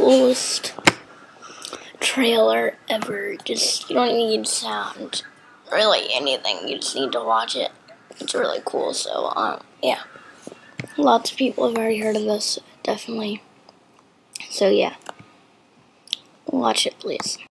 coolest trailer ever. Just, you don't need sound, really anything. You just need to watch it. It's really cool. So, yeah. Lots of people have already heard of this, definitely. So, yeah. Watch it, please.